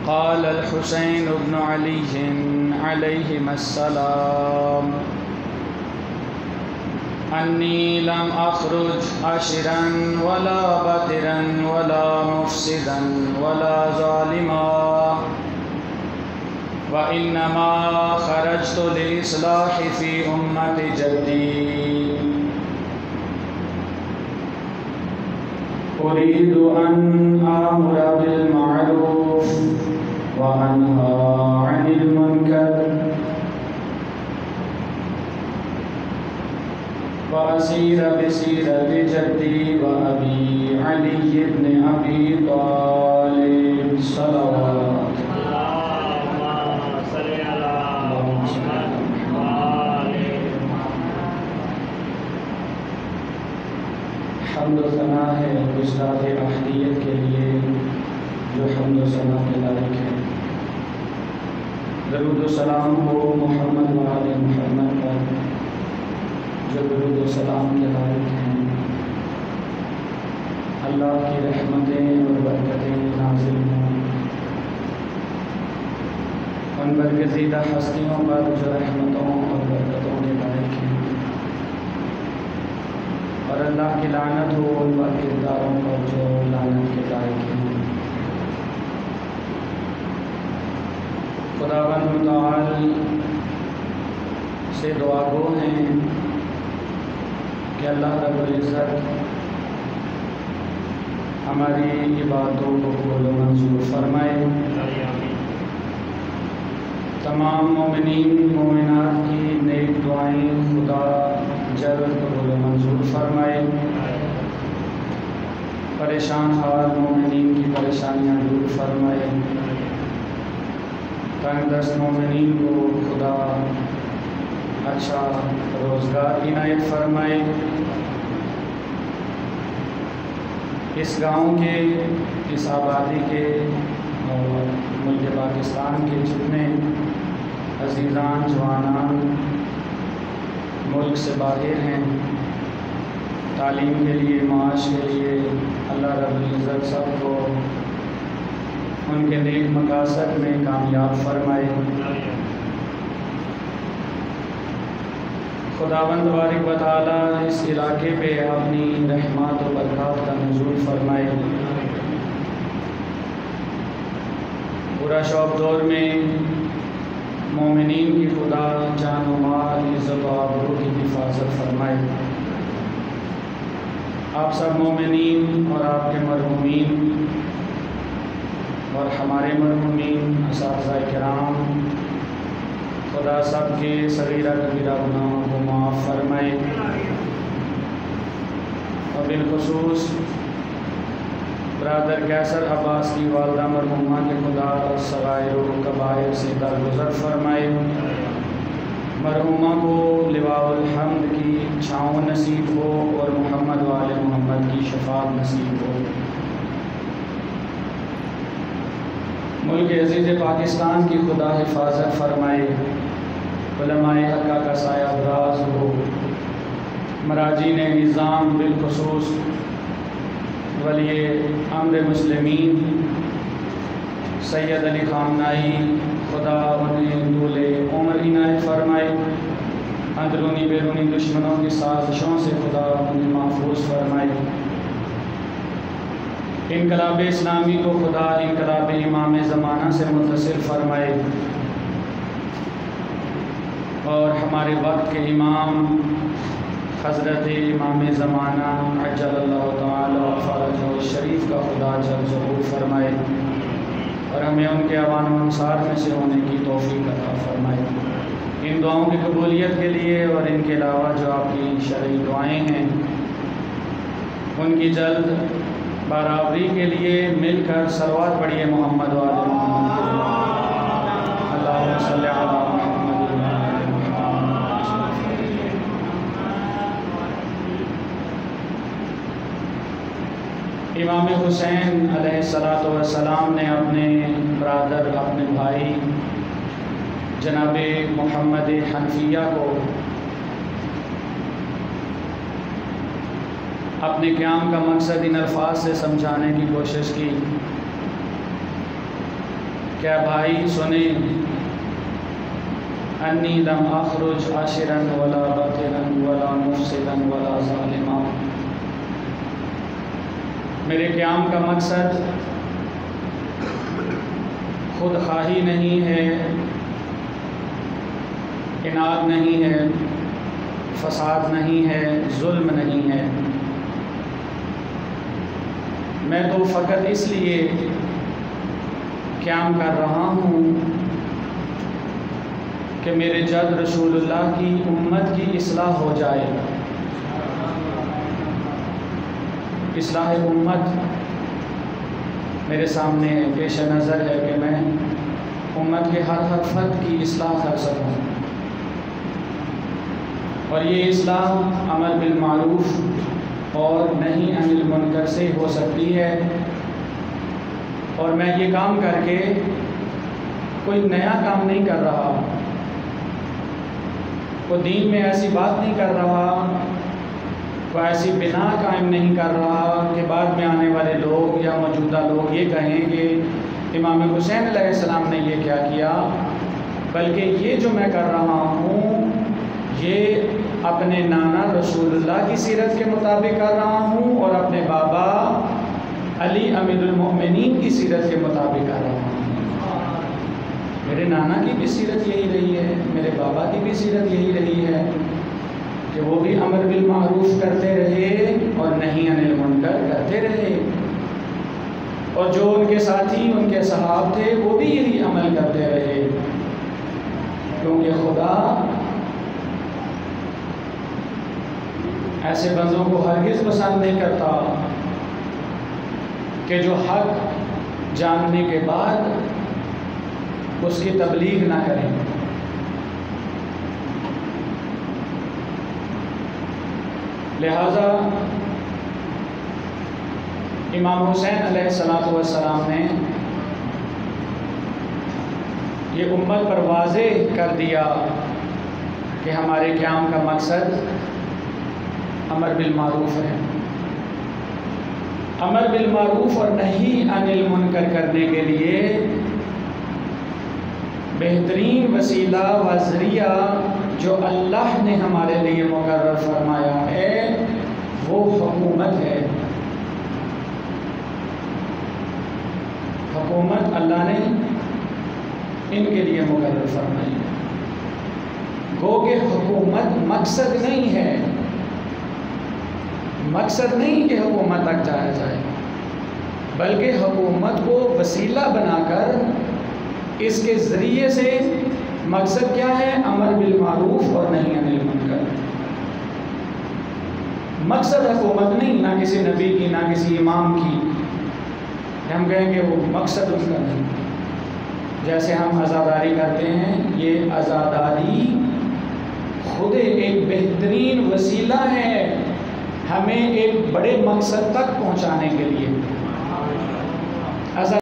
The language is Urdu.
قال الحسين بن علي عليهما السلام أني لم أخرج أشرا ولا بطرا ولا مفسدا ولا ظالما وإنما خرجت لإصلاح في أمة جدي أريد أن آمر بالمعروف وأنهى عن المنكر وأسير بسيرة جدي وأبي علي بن أبي طالب صلوات حمد و ثنا ہے گزشتہ احدیت کے لیے جو حمد و ثنا کے لائق ہے. درود و سلام ہو محمد و آل محمد پر جو درود و سلام کے لائق ہیں. اللہ کی رحمتیں اور برکتیں نازل ہوں ان برگزیدہ ہستیوں پر جو رحمتوں اور برکتوں کے لائق ہیں، اور اللہ کی لعنت ہو ان کرداروں پر جو لعنت کے لائق ہیں. خداوند متعال سے دعا گو ہیں کہ اللہ رب العزت ہماری عبادتوں کو قبول و منظور فرمائے. تمام مومنین مومنات کی نیک دعائیں خدا جلد قبول و منظور فرمائے. پریشان حال مومنین کی پریشانیاں دور فرمائے. تنگ دست مومنین کو خدا اچھا روزگار عنایت فرمائے. اس گاؤں کے، اس آبادی کے اور ملک پاکستان کے جتنے عزیزان جوانان ملک سے باہر ہیں تعلیم کے لیے، معاش کے لیے، اللہ رب العزت سب کو ان کے نیک مقاصد میں کامیاب فرمائے. خداوند تبارک و تعالی اس علاقے پہ اپنی رحمت و برکات کا نزول فرمائے. برا شوق دور میں مومنین کی خدا جان و مال، عزت و آبرو کی حفاظت فرمائے. آپ سب مومنین اور آپ کے مرحومین اور ہمارے مرحومین اساتذہ کرام، خدا سب کے صغیرہ کبیرہ گناہوں کو معاف فرمائے. اور بالخصوص برادر کیسر عباس کی والدہ مرحومہ کے خدا صغائر و کبائر سے درگزر فرمائے. مرحومہ کو لواء الحمد کی چھاؤں نصیب ہو اور محمد و آل محمد کی شفاعت نصیب ہو. ملک عزیز پاکستان کی خدا حفاظت فرمائے. علماء حقہ کا سایہ دراز ہو. مراجین نظام بالخصوص ولی امر مسلمین سید علی خامنائی، خدا انہیں طول عمر عنایت فرمائے. اندرونی بیرونی دشمنوں کی سازشوں سے خدا انہیں محفوظ فرمائے. انقلاب اسلامی کو خدا انقلاب امام زمانہ سے متصل فرمائے. اور ہمارے وقت کے امام حضرت امام زمانہ عجل اللہ تعالی فرجہ الشریف کا خدا جل ظہور فرمائے اور ہمیں ان کے اعوان و انصار میں سے ہونے کی توفیق عطا فرمائے. ان دعاؤں کی قبولیت کے لیے اور ان کے علاوہ جو آپ کی شرعی دعائیں ہیں ان کی جلد برابری کے لیے مل کر صلوات پڑھیے محمد و آل محمد کے لیے. اللہم صلی علی محمد و آل محمد. امام حسین علیہ السلام نے اپنے برادر، اپنے بھائی جناب محمد حنفیہ کو اپنے قیام کا مقصد ان الفاظ سے سمجھانے کی کوشش کی کیا بھائی سنیں انی لم اخرج عاشرا ولا باطلا ولا مفسدا ولا ظالما، میرے قیام کا مقصد خود خواہی نہیں ہے، اناد نہیں ہے، فساد نہیں ہے، ظلم نہیں ہے۔ میں تو فقط اس لیے قیام کر رہا ہوں کہ میرے جد رسول اللہ کی امت کی اصلاح ہو جائے۔ اصلاح امت میرے سامنے پیش نظر ہے کہ میں امت کے ہر فرد کی اصلاح کر سکوں، اور یہ اصلاح امر بالمعروف اور نہی عن المنکر سے ہو سکتی ہے۔ اور میں یہ کام کر کے کوئی نیا کام نہیں کر رہا، کوئی دین میں ایسی بات نہیں کر رہا، کوئی ایسی بنا قائم نہیں کر رہا کہ بعد میں آنے والے لوگ یا موجودہ لوگ یہ کہیں کہ امام حسین علیہ السلام نے یہ کیا کیا، بلکہ یہ جو میں کر رہا ہوں یہ اپنے نانا رسول اللہ کی سیرت کے مطابق کر رہا ہوں، اور اپنے بابا علی امیر المؤمنین کی سیرت کے مطابق کر رہا ہوں۔ میرے نانا کی بھی سیرت یہی رہی ہے، میرے بابا کی بھی سیرت یہی رہی ہے کہ وہ بھی امر بالمعروف کرتے رہے اور نہی عن المنکر کرتے رہے، اور جو ان کے ساتھی ان کے صحاب تھے وہ بھی یہی عمل کرتے رہے، کیونکہ خدا ایسے بندوں کو ہرگز پسند نہیں کرتا کہ جو حق جاننے کے بعد اس کی تبلیغ نہ کریں۔ لہذا امام حسین علیہ السلام نے یہ امت پر واضح کر دیا کہ ہمارے قیام کا مقصد امر بالمعروف ہے۔ امر بالمعروف اور نہی عن المنکر کرنے کے لیے بہترین وسیلہ و ذریعہ جو اللہ نے ہمارے لیے مقرر فرمایا ہے وہ حکومت ہے۔ حکومت اللہ نے ان کے لیے مقرر فرمائی ہے۔ گو کہ حکومت مقصد نہیں ہے، مقصد نہیں کہ حکومت تک جایا جائے، بلکہ حکومت کو وسیلہ بنا کر اس کے ذریعے سے مقصد کیا ہے؟ امر بالمعروف اور نہی عن المنکر۔ مقصد حکومت نہیں، نہ کسی نبی کی نہ کسی امام کی، ہم کہیں کہ وہ مقصد اس کا نہیں۔ جیسے ہم عزاداری کرتے ہیں، یہ عزاداری خود ایک بہترین وسیلہ ہے ہمیں ایک بڑے مقصد تک پہنچانے کے لیے۔